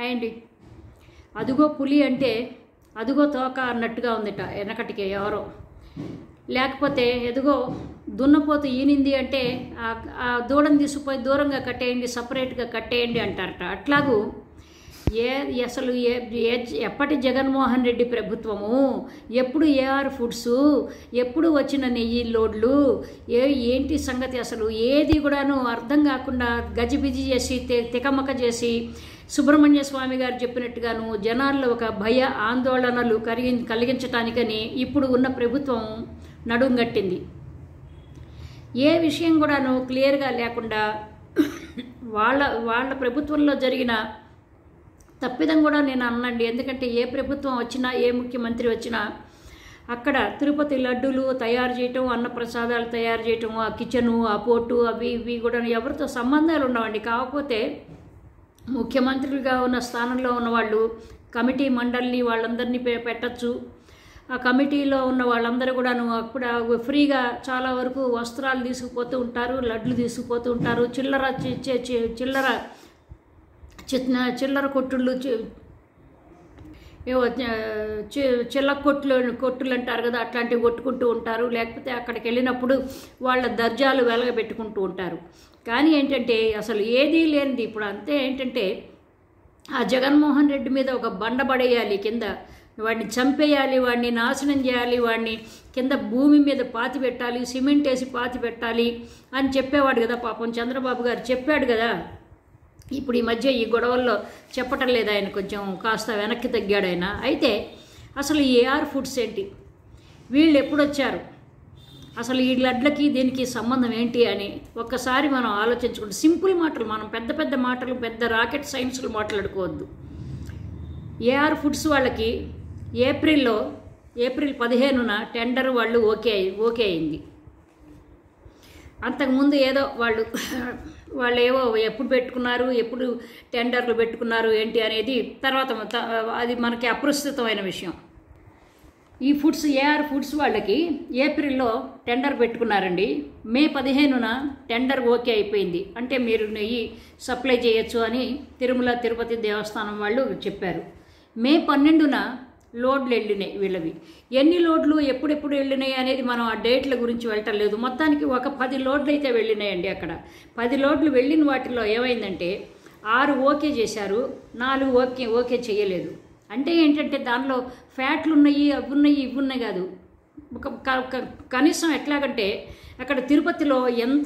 అయ్యండి. అదుగో పులి అంటే అదుగో తోక అన్నట్టుగా ఉందిట వెనకటికి ఎవరో. లేకపోతే ఎదుగో దున్నపోతు ఈనింది అంటే ఆ దూడని తీసుకుపోయి దూరంగా కట్టేయండి, సపరేట్గా కట్టేయండి అంటారట. అట్లాగూ అసలు ఎప్పటి జగన్మోహన్ రెడ్డి ప్రభుత్వము, ఎప్పుడు ఏఆర్ ఫుడ్స్, ఎప్పుడు వచ్చిన నెయ్యి లోడ్లు, ఏంటి సంగతి అసలు ఏది కూడాను అర్థం కాకుండా గజిబిజి చేసి తికమక చేసి సుబ్రహ్మణ్య స్వామి గారు చెప్పినట్టుగాను జనాల్లో ఒక భయ ఆందోళనలు కలిగించటానికని ఇప్పుడు ఉన్న ప్రభుత్వం నడుంగట్టింది. ఏ విషయం కూడాను క్లియర్గా లేకుండా వాళ్ళ ప్రభుత్వంలో జరిగిన తప్పిదం కూడా నేను అన్నండి. ఎందుకంటే ఏ ప్రభుత్వం వచ్చినా, ఏ ముఖ్యమంత్రి వచ్చినా అక్కడ తిరుపతి లడ్డూలు తయారు చేయటం, అన్నప్రసాదాలు తయారు చేయటం, ఆ కిచెను, ఆ పోర్టు, అవి ఇవి కూడా ఎవరితో సంబంధాలు ఉండవండి. కాకపోతే ముఖ్యమంత్రులుగా ఉన్న స్థానంలో ఉన్న వాళ్ళు కమిటీ మండలిని వాళ్ళందరినీ పెట్టచ్చు. ఆ కమిటీలో ఉన్న వాళ్ళందరూ కూడాను అప్పుడు ఫ్రీగా చాలా వరకు వస్త్రాలు తీసుకుపోతూ ఉంటారు, లడ్లు తీసుకుపోతూ ఉంటారు. చిల్లర కొట్టుళ్ళు, కొట్టులు అంటారు కదా, అట్లాంటివి కొట్టుకుంటూ ఉంటారు. లేకపోతే అక్కడికి వెళ్ళినప్పుడు వాళ్ళ దర్జాలు వెలగబెట్టుకుంటూ ఉంటారు. కానీ ఏంటంటే అసలు ఏదీ లేనిది ఇప్పుడు అంతే. ఏంటంటే ఆ జగన్మోహన్ రెడ్డి మీద ఒక బండ పడేయాలి, కింద వాడిని చంపేయాలి, వాడిని నాశనం చేయాలి, వాడిని కింద భూమి మీద పాతి పెట్టాలి, సిమెంట్ వేసి పాతి పెట్టాలి అని చెప్పేవాడు కదా పాపం చంద్రబాబు గారు, చెప్పాడు కదా. ఇప్పుడు ఈ మధ్య ఈ గొడవల్లో చెప్పటం లేదు ఆయన, కొంచెం కాస్త వెనక్కి తగ్గాడు ఆయన. అయితే అసలు ఈ ఏఆర్ ఫుడ్స్ ఏంటి, వీళ్ళు ఎప్పుడు వచ్చారు, అసలు ఈ లడ్లకి దీనికి సంబంధం ఏంటి అని ఒక్కసారి మనం ఆలోచించుకుంటే, సింపుల్ మాటలు, మనం పెద్ద పెద్ద మాటలు, పెద్ద రాకెట్ సైన్స్లు మాట్లాడుకోవద్దు. ఏఆర్ ఫుడ్స్ వాళ్ళకి ఏప్రిల్ 15న టెండర్ వాళ్ళు ఓకే అయింది. అంతకుముందు ఏదో వాళ్ళు ఏవో ఎప్పుడు పెట్టుకున్నారు, ఎప్పుడు టెండర్లు పెట్టుకున్నారు ఏంటి అనేది తర్వాత అది మనకి అప్రస్తుతమైన విషయం. ఈ ఫుడ్స్ ఏఆర్ ఫుడ్స్ వాళ్ళకి ఏప్రిల్లో టెండర్ పెట్టుకున్నారండి. మే 15న టెండర్ ఓకే అయిపోయింది. అంటే మీరు నెయ్యి సప్లై చేయొచ్చు అని తిరుపతి దేవస్థానం వాళ్ళు చెప్పారు. మే 12న లోడ్లు వెళ్ళినాయి వీళ్ళవి. ఎన్ని లోడ్లు ఎప్పుడెప్పుడు వెళ్ళినాయి అనేది మనం ఆ డేట్ల గురించి వెళ్ళటం లేదు. మొత్తానికి ఒక 10 లోడ్లు అయితే వెళ్ళినాయండి. అక్కడ 10 లోడ్లు వెళ్ళిన వాటిలో ఏమైందంటే 6 ఓకే చేశారు, 4 ఓకే చేయలేదు. అంటే ఏంటంటే దానిలో ఫ్యాట్లు ఉన్నాయి, అవి ఉన్నాయి, ఇవి ఉన్నాయి కాదు. కనీసం ఎట్లాగంటే అక్కడ తిరుపతిలో ఎంత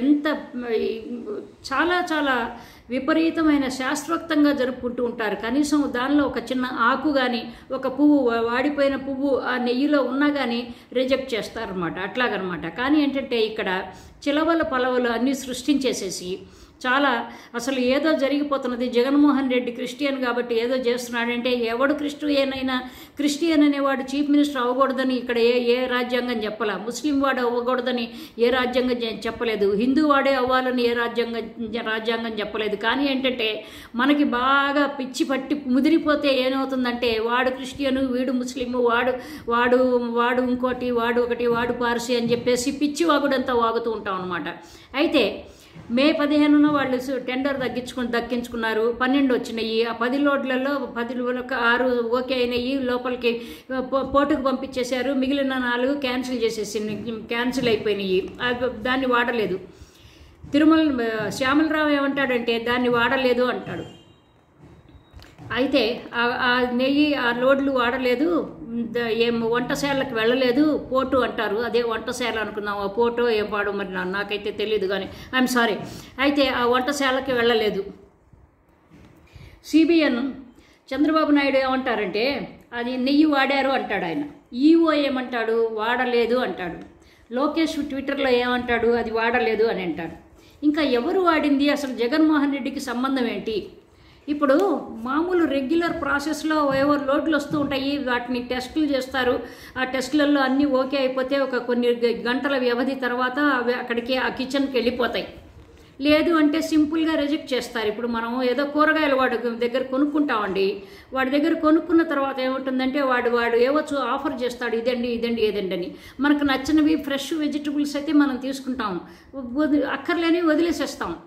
చాలా చాలా విపరీతమైన శాస్త్రోక్తంగా జరుపుకుంటూ ఉంటారు. కనీసం దానిలో ఒక చిన్న ఆకు కానీ, ఒక పువ్వు, వాడిపోయిన పువ్వు ఆ నెయ్యిలో ఉన్నా కానీ రిజెక్ట్ చేస్తారనమాట. అట్లాగనమాట. కానీ ఏంటంటే ఇక్కడ చిలవల పలవలు అన్నీ సృష్టించేసేసి చాలా అసలు ఏదో జరిగిపోతున్నది. జగన్మోహన్ రెడ్డి క్రిస్టియన్ కాబట్టి ఏదో చేస్తున్నాడంటే, ఎవడు క్రిస్టియన్ అనేవాడు చీఫ్ మినిస్టర్ అవ్వకూడదని ఇక్కడ ఏ రాజ్యాంగం చెప్పలా. ముస్లిం వాడు అవ్వకూడదని ఏ రాజ్యాంగం చెప్పలేదు. హిందూ వాడే అవ్వాలని ఏ రాజ్యాంగం చెప్పలేదు. కానీ ఏంటంటే మనకి బాగా పిచ్చి పట్టి ముదిరిపోతే ఏమవుతుందంటే, వాడు క్రిస్టియను, వీడు ముస్లిము, వాడు ఇంకోటి, వాడు ఒకటి, వాడు పార్సీ అని చెప్పేసి పిచ్చి వాగుడంతా వాగుతూ ఉంటాం అనమాట. అయితే మే 15న వాళ్ళు టెండర్ దక్కించుకున్నారు. 12 వచ్చినాయి. ఆ 10 లోడ్లలో 6 ఓకే అయినాయి, లోపలికి పోటుకు పంపించేశారు. మిగిలిన 4 క్యాన్సిల్ అయిపోయినాయి. దాన్ని వాడలేదు. శ్యామలరావు ఏమంటాడంటే దాన్ని వాడలేదు అంటాడు. అయితే ఆ నెయ్యి, ఆ లోడ్లు వాడలేదు, ఏం వంటశాలకు వెళ్ళలేదు, పోటు అంటారు. అదే వంటశాల అనుకుందాం, ఆ పోటో ఏం పాడు మరి నాకైతే తెలియదు కానీ ఐఎమ్ సారీ. అయితే ఆ వంటశాలకి వెళ్ళలేదు. సిబిఎన్ చంద్రబాబు నాయుడు ఏమంటారంటే అది నెయ్యి వాడారు అంటాడు ఆయన. ఈఓ ఏమంటాడు, వాడలేదు అంటాడు. లోకేష్ ట్విట్టర్లో ఏమంటాడు, అది వాడలేదు అని అంటాడు. ఇంకా ఎవరు వాడింది, అసలు జగన్మోహన్ రెడ్డికి సంబంధం ఏంటి? ఇప్పుడు మామూలు రెగ్యులర్ ప్రాసెస్లో ఏవో లోడ్లు వస్తూ ఉంటాయి, వాటిని టెస్టులు చేస్తారు. ఆ టెస్టులలో అన్నీ ఓకే అయిపోతే ఒక కొన్ని గంటల వ్యవధి తర్వాత అవి అక్కడికి ఆ కిచెన్కి వెళ్ళిపోతాయి. లేదు అంటే సింపుల్గా రిజెక్ట్ చేస్తారు. ఇప్పుడు మనం ఏదో కూరగాయలు వాడి దగ్గర కొనుక్కుంటామండి. వాడి దగ్గర కొనుక్కున్న తర్వాత ఏముంటుందంటే వాడు ఏవో ఆఫర్ చేస్తాడు, ఇదండి అని. మనకు నచ్చినవి ఫ్రెష్ వెజిటబుల్స్ అయితే మనం తీసుకుంటాం, అక్కర్లేని వదిలేసేస్తాం.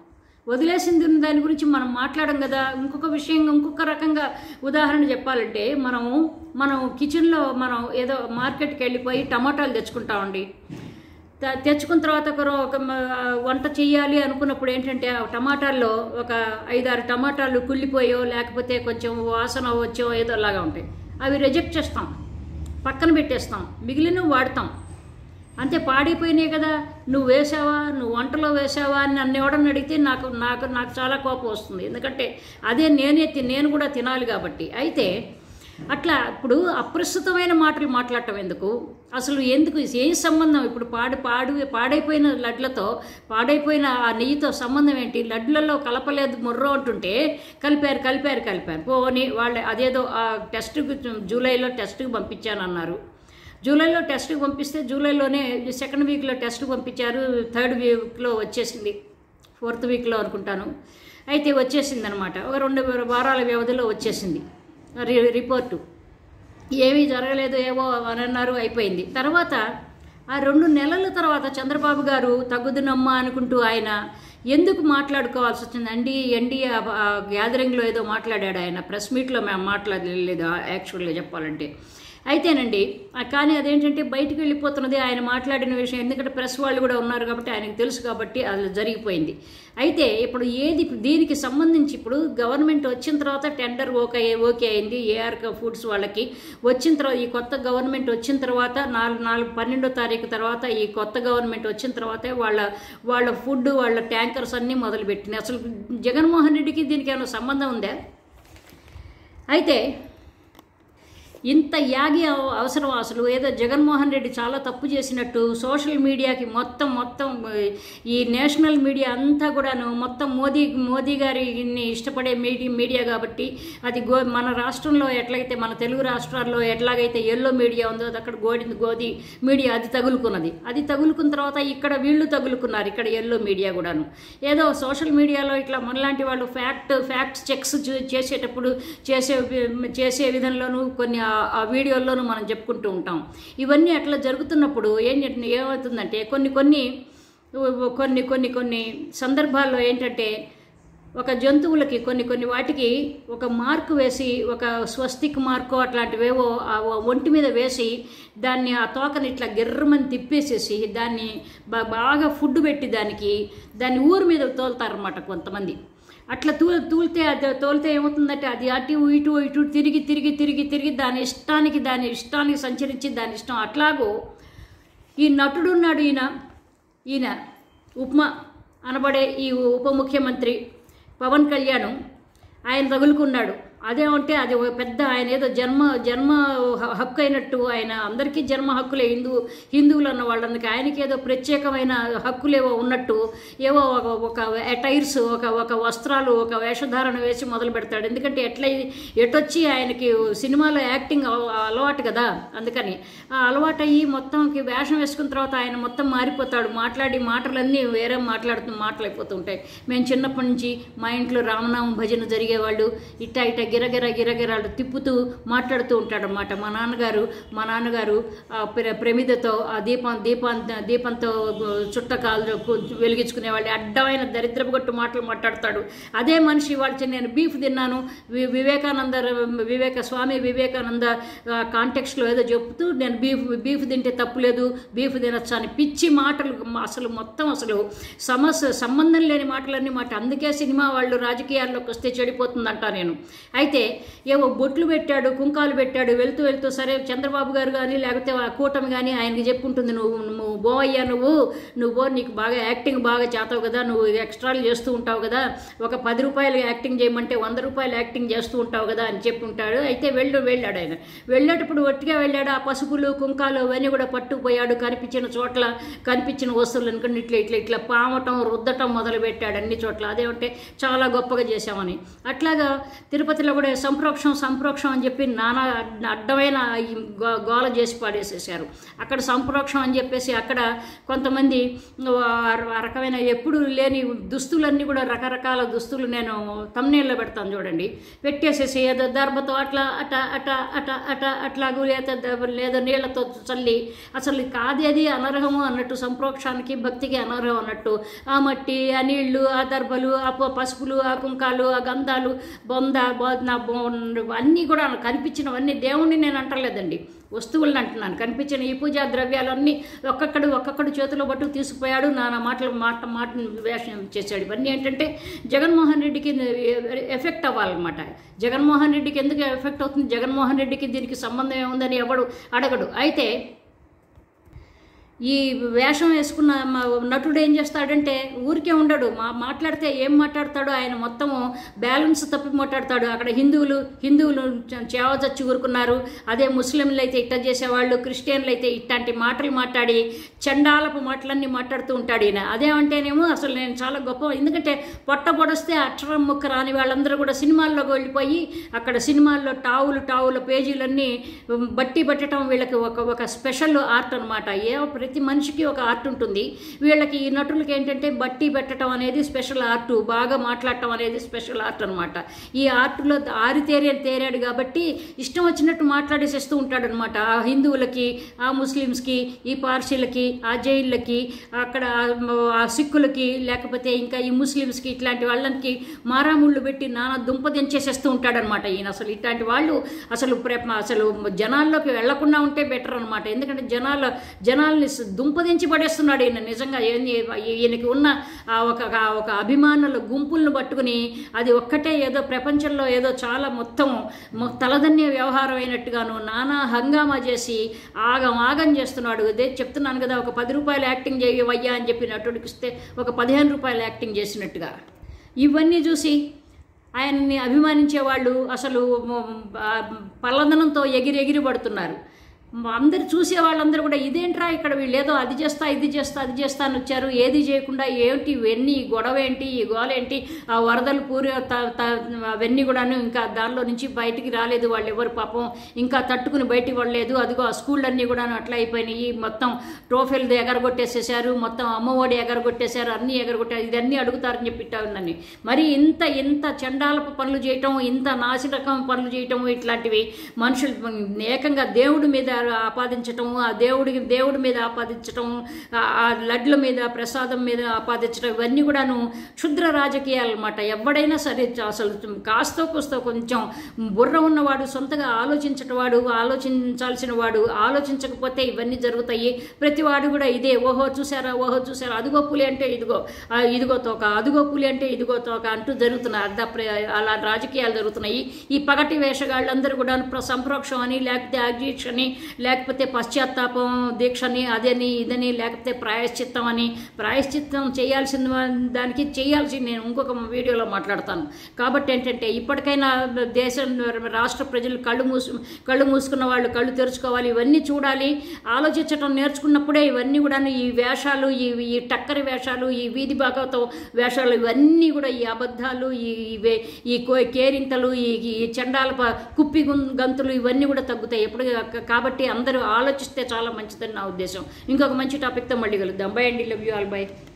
వదిలేసింది దాని గురించి మనం మాట్లాడం కదా. ఇంకొక విషయం, ఇంకొక రకంగా ఉదాహరణ చెప్పాలంటే, మనం కిచెన్లో మనం ఏదో మార్కెట్కి వెళ్ళిపోయి టమాటాలు తెచ్చుకుంటామండి. తెచ్చుకున్న తర్వాత ఒక వంట చేయాలి అనుకున్నప్పుడు ఏంటంటే, ఆ టమాటాల్లో ఒక 5-6 టమాటాలు కుళ్ళిపోయో లేకపోతే కొంచెం వాసన వచ్చో ఏదో అలాగా ఉంటాయి. అవి రిజెక్ట్ చేస్తాం, పక్కన పెట్టేస్తాం, మిగిలినవి వాడతాం. అంతే, పాడైపోయినాయి కదా, నువ్వు వేసావా, నువ్వు వంటలో వేసావా అని నన్ను ఎవడని అడిగితే నాకు చాలా కోపం వస్తుంది. ఎందుకంటే అదే నేను కూడా తినాలి కాబట్టి. అయితే అట్లా ఇప్పుడు అప్రస్తుతమైన మాటలు మాట్లాడటం ఎందుకు, అసలు ఎందుకు, ఏం సంబంధం? ఇప్పుడు పాడైపోయిన లడ్లతో, పాడైపోయిన ఆ నెయ్యితో సంబంధం ఏంటి? లడ్లలో కలపలేదు మొర్రో అంటుంటే కలిపారు. పోనీ వాళ్ళు అదేదో ఆ టెస్ట్కి జూలైలో టెస్ట్కి పంపించానన్నారు. జూలైలో టెస్ట్కి పంపిస్తే జూలైలోనే 2nd వీక్లో టెస్ట్కి పంపించారు. 3rd వీక్లో వచ్చేసింది, 4th వీక్లో అనుకుంటాను. అయితే వచ్చేసింది అనమాట. ఒక 2 వారాల వ్యవధిలో వచ్చేసింది రిపోర్టు. ఏమీ జరగలేదు ఏవో అని అన్నారు, అయిపోయింది. తర్వాత ఆ 2 నెలల తర్వాత చంద్రబాబు గారు తగ్గుదునమ్మా అనుకుంటూ ఆయన ఎందుకు మాట్లాడుకోవాల్సి వచ్చింది? గ్యాదరింగ్లో ఏదో మాట్లాడాడు ఆయన, ప్రెస్ మీట్లో మేము మాట్లాడలేదు యాక్చువల్గా చెప్పాలంటే. అయితేనండి, కానీ అదేంటంటే బయటికి వెళ్ళిపోతున్నది ఆయన మాట్లాడిన విషయం. ఎందుకంటే ప్రెస్ వాళ్ళు కూడా ఉన్నారు కాబట్టి ఆయనకు తెలుసు కాబట్టి అది జరిగిపోయింది. అయితే ఇప్పుడు దీనికి సంబంధించి ఇప్పుడు గవర్నమెంట్ వచ్చిన తర్వాత టెండర్ ఓకే అయింది ఏఆర్ ఫుడ్స్ వాళ్ళకి. వచ్చిన తర్వాత ఈ కొత్త గవర్నమెంట్ వచ్చిన తర్వాత 12వ తారీఖు తర్వాత ఈ కొత్త గవర్నమెంట్ వచ్చిన తర్వాతే వాళ్ళ ఫుడ్, వాళ్ళ ట్యాంకర్స్ అన్నీ మొదలుపెట్టినాయి. అసలు జగన్మోహన్ రెడ్డికి దీనికి ఏమైనా సంబంధం ఉందా? అయితే ఇంత యాగి అవసరం? అసలు ఏదో జగన్మోహన్ రెడ్డి చాలా తప్పు చేసినట్టు సోషల్ మీడియాకి మొత్తం ఈ నేషనల్ మీడియా అంతా కూడాను మొత్తం మోదీ గారిని ఇష్టపడే మీడియా కాబట్టి అది మన రాష్ట్రంలో ఎట్లయితే, మన తెలుగు రాష్ట్రాల్లో ఎట్లాగైతే ఎల్లో మీడియా ఉందో అక్కడ గోధి మీడియా అది తగులుకున్నది. అది తగులుకున్న తర్వాత ఇక్కడ వీళ్ళు తగులుకున్నారు, ఇక్కడ ఎల్లో మీడియా కూడాను. ఏదో సోషల్ మీడియాలో ఇట్లా మనలాంటి వాళ్ళు ఫ్యాక్ట్స్ చెక్స్ చేసేటప్పుడు చేసే విధంలోనూ కొన్ని ఆ వీడియోల్లోనూ మనం చెప్పుకుంటూ ఉంటాం. ఇవన్నీ అట్లా జరుగుతున్నప్పుడు ఏమవుతుందంటే కొన్ని సందర్భాల్లో ఏంటంటే ఒక జంతువులకి కొన్ని వాటికి ఒక మార్కు వేసి, ఒక స్వస్తిక్ మార్కు అట్లాంటివేవో ఒంటి మీద వేసి దాన్ని ఆ తోకని ఇట్లా గిర్రమని తిప్పేసేసి దాన్ని బాగా ఫుడ్ పెట్టి దాన్ని ఊరి మీద తోలుతారన్నమాట కొంతమంది. అట్లా తోలితే ఏమవుతుందంటే అది అటు ఇటు తిరిగి దాని ఇష్టానికి సంచరించి దాని ఇష్టం. అట్లాగూ ఈ నటుడున్నాడు, ఈయన ఉపమా అనబడే ఈ ఉప ముఖ్యమంత్రి పవన్ కళ్యాణ్, ఆయన తగులుకున్నాడు. అదేమంటే అది పెద్ద ఆయన ఏదో జన్మ హక్కు అయినట్టు, ఆయన అందరికీ జన్మ హక్కులే హిందువులు అన్న వాళ్ళకి, ఆయనకి ఏదో ప్రత్యేకమైన హక్కులేవో ఉన్నట్టు ఏవో ఒక అటైర్స్, ఒక వస్త్రాలు, ఒక వేషధారణ వేసి మొదలు పెడతాడు. ఎందుకంటే ఎటొచ్చి ఆయనకి సినిమాలో యాక్టింగ్ అలవాటు కదా, అందుకని ఆ అలవాటు అయ్యి మొత్తంకి వేషం వేసుకున్న తర్వాత ఆయన మొత్తం మారిపోతాడు. మాటలన్నీ వేరే మాటలైపోతుంటాయి. మేము చిన్నప్పటి నుంచి మా ఇంట్లో రామనామ భజన జరిగేవాళ్ళు, ఇట్ట గిరగిరాలు తిప్పుతూ మాట్లాడుతూ ఉంటాడనమాట. మా నాన్నగారు ప్రమిదతో ఆ దీపంతో చుట్టకాలు వెలిగించుకునేవాళ్ళు. అడ్డమైన దరిద్రపు గొట్టు మాటలు మాట్లాడతాడు. అదే మనిషి వాళ్ళు నేను బీఫ్ తిన్నాను, స్వామి వివేకానంద కాంటెక్స్ట్లో ఏదో చెప్తూ నేను బీఫ్ తింటే తప్పులేదు, బీఫ్ తినొచ్చు అని పిచ్చి మాటలు, అసలు సంబంధం లేని మాటలన్నీ మాట. అందుకే సినిమా వాళ్ళు రాజకీయాల్లోకి వస్తే చెడిపోతుందంటా నేను. అయితే ఏవో బొట్లు పెట్టాడు, కుంకాలు పెట్టాడు, వెళ్తూ సరే చంద్రబాబు గారు కానీ లేకపోతే ఆ కూటమి కానీ ఆయనకి చెప్పుంటుంది, నువ్వు బోవయ్యా, నువ్వు నీకు బాగా యాక్టింగ్ బాగా చేతావు కదా, నువ్వు ఎక్స్ట్రాలు చేస్తూ ఉంటావు కదా, ఒక 10 రూపాయలు యాక్టింగ్ చేయమంటే 100 రూపాయలు యాక్టింగ్ చేస్తూ ఉంటావు కదా అని చెప్పుంటాడు. అయితే వెళ్ళాడు ఆయన. వెళ్ళేటప్పుడు ఒట్టిగా వెళ్ళాడు. ఆ పసుపులు కుంకాలు అవన్నీ కూడా పట్టుకుపోయాడు. కనిపించిన వస్తువులు అనుకుని ఇట్లా పామటం రుద్దటం మొదలు పెట్టాడు అన్ని చోట్ల. అదేమంటే చాలా గొప్పగా చేశామని. అట్లాగా తిరుపతిలో పార్టీలో కూడా సంప్రోక్షం అని చెప్పి నానా అడ్డమైన గోల చేసి పాడేసేసారు. అక్కడ సంప్రోక్షం అని చెప్పేసి అక్కడ కొంతమంది రకమైన ఎప్పుడు లేని దుస్తులన్నీ కూడా రకరకాల దుస్తులు నేను తమ్నేల్లో పెడతాను చూడండి, పెట్టేసేసి ఏదో దర్భతో అట్లా అట అట అట అట అట్లాగూ లేదా నీళ్లతో చల్లి అసలు కాదేది అనర్హము అన్నట్టు, సంప్రోక్షానికి భక్తికి అనర్హం అన్నట్టు ఆ మట్టి, ఆ నీళ్లు, ఆ దర్భలు, ఆ పసుపులు, ఆ కుంకాలు, ఆ గంధాలు, అన్నీ కూడా కనిపించినవన్నీ దేవుణ్ణి నేను అంటలేదండి, వస్తువులను అంటున్నాను. కనిపించిన ఈ పూజా ద్రవ్యాలన్నీ ఒక్కొక్కడు చేతిలో పట్టు తీసుకుపోయాడు, నానా మాట వేషం చేశాడు. ఇవన్నీ ఏంటంటే జగన్మోహన్ రెడ్డికి ఎఫెక్ట్ అవ్వాలన్నమాట. జగన్మోహన్ రెడ్డికి ఎందుకు ఎఫెక్ట్ అవుతుంది, జగన్మోహన్ రెడ్డికి దీనికి సంబంధం ఏముందని ఎవడు అడగడు. అయితే ఈ వేషం వేసుకున్న నటుడు ఏం చేస్తాడంటే ఊరికే ఉండడు, మాట్లాడితే ఏం మాట్లాడతాడు, ఆయన మొత్తము బ్యాలెన్స్ తప్పి మాట్లాడతాడు. అక్కడ హిందువులు చేవచచ్చి ఊరుకున్నారు, అదే ముస్లింలు అయితే ఇట్ట చేసేవాళ్ళు, క్రిస్టియన్లు అయితే ఇట్లాంటి మాటలు మాట్లాడి చండాలపు మాటలన్నీ మాట్లాడుతూ ఉంటాడు ఈయన. అదేమంటేనేమో అసలు నేను చాలా గొప్ప, ఎందుకంటే పొడిస్తే అక్షరం ముక్క రాని వాళ్ళందరూ కూడా సినిమాల్లోకి వెళ్ళిపోయి అక్కడ సినిమాల్లో టావుల పేజీలన్నీ బట్టి పట్టడం వీళ్ళకి ఒక స్పెషల్ ఆర్ట్ అనమాట. ప్రతి మనిషికి ఒక ఆర్ట్ ఉంటుంది, వీళ్ళకి ఈ నటులకి ఏంటంటే బట్టి పెట్టడం అనేది స్పెషల్ ఆర్ట్, బాగా మాట్లాడటం అనేది స్పెషల్ ఆర్ట్ అనమాట. ఈ ఆర్ట్లో తేరాడు కాబట్టి ఇష్టం వచ్చినట్టు మాట్లాడేసేస్తూ ఉంటాడు అనమాట. ఆ హిందువులకి, ఆ ముస్లిమ్స్కి, ఈ పార్సీలకి, ఆ జైళ్ళకి, అక్కడ ఆ సిక్కులకి, లేకపోతే ఇంకా ఈ ముస్లిమ్స్కి, ఇట్లాంటి వాళ్ళకి మారాముళ్ళు పెట్టి నానా దుంపదించేసేస్తూ ఉంటాడనమాట ఈయన. అసలు ఇట్లాంటి వాళ్ళు అసలు జనాల్లోకి వెళ్లకుండా ఉంటే బెటర్ అనమాట. ఎందుకంటే జనాల్ని దుంపదించి పడేస్తున్నాడు ఈయన. నిజంగా ఈయనకి ఉన్న ఒక అభిమానుల గుంపులను పట్టుకుని అది ఒక్కటే ఏదో ప్రపంచంలో ఏదో చాలా మొత్తం తలదన్య వ్యవహారం అయినట్టుగాను నానా హంగామా చేసి ఆగం చేస్తున్నాడు. అదే చెప్తున్నాను కదా, ఒక 10 రూపాయలు యాక్టింగ్ చేయవయ్యా అని చెప్పి నటుడికి ఇస్తే ఒక 15 రూపాయలు యాక్టింగ్ చేసినట్టుగా. ఇవన్నీ చూసి ఆయన్ని అభిమానించే వాళ్ళు అసలు పల్లదనంతో ఎగిరి పడుతున్నారు. అందరు చూసే వాళ్ళందరూ కూడా ఇదేంట్రా ఇక్కడ వీళ్ళు ఏదో అది చేస్తా అని వచ్చారు, ఏది చేయకుండా ఏంటి ఇవన్నీ, ఈ గొడవ ఏంటి, ఈ గోల ఏంటి, ఆ వరదలు అవన్నీ కూడాను ఇంకా దానిలో నుంచి బయటికి రాలేదు వాళ్ళు ఎవరు పాపం, ఇంకా తట్టుకుని బయటికి పడలేదు. అదిగో ఆ స్కూళ్ళన్నీ కూడాను అట్లా అయిపోయినాయి, మొత్తం ట్రోఫీలు ఎగరగొట్టేసేసారు, మొత్తం అమ్మఒడి ఎగరగొట్టేశారు, అన్నీ ఎగరగొట్టారు. ఇదన్నీ అడుగుతారని చెప్పి ఉన్నాను. మరి ఇంత చండాలపు పనులు చేయటం, ఇంత నాసిరకం పనులు చేయటం, ఇట్లాంటివి మనుషులు ఏకంగా దేవుడి మీద ఆపాదించటం, ఆ దేవుడి మీద ఆపాదించటం, ఆ లడ్ల మీద ప్రసాదం మీద ఆపాదించడం, ఇవన్నీ కూడాను క్షుద్ర రాజకీయాలు అన్నమాట. ఎవడైనా సరే అసలు కాస్తో కూస్తో కొంచెం బుర్ర ఉన్నవాడు, సొంతగా ఆలోచించాల్సిన వాడు ఆలోచించకపోతే ఇవన్నీ జరుగుతాయి. ప్రతివాడు కూడా ఇదే ఓహో చూసారా అదిగో పులి అంటే ఇదిగో తోక, అదిగో పులి అంటే ఇదిగో తోక అంటూ జరుగుతున్నాయి. అలా రాజకీయాలు జరుగుతున్నాయి. ఈ పగటి వేషగాళ్ళందరూ కూడా సంప్రోక్షం అని, లేకపోతే అగ్రీక్ష అని, లేకపోతే పశ్చాత్తాపం దీక్షని, అదని ఇదని, లేకపోతే ప్రాయశ్చిత్తం చేయాల్సిన దానికి నేను ఇంకొక వీడియోలో మాట్లాడతాను. కాబట్టి ఏంటంటే ఇప్పటికైనా రాష్ట్ర ప్రజలు కళ్ళు మూసుకున్న వాళ్ళు కళ్ళు తెరుచుకోవాలి, ఇవన్నీ చూడాలి, ఆలోచించడం నేర్చుకున్నప్పుడే ఇవన్నీ కూడా ఈ వేషాలు, ఈ టక్కరి వేషాలు, ఈ వీధి భాగవతం వేషాలు, ఇవన్నీ కూడా ఈ అబద్ధాలు, ఈ కేరింతలు, ఈ చండాల కుప్పి గంతులు ఇవన్నీ కూడా తగ్గుతాయి ఎప్పుడు. కాబట్టి అందరూ ఆలోచిస్తే చాలా మంచిదని నా ఉద్దేశం. ఇంకొక మంచి టాపిక్తో మళ్ళీ కలుద్దాం. బై అండి, లవ్ యూ ఆల్, బై.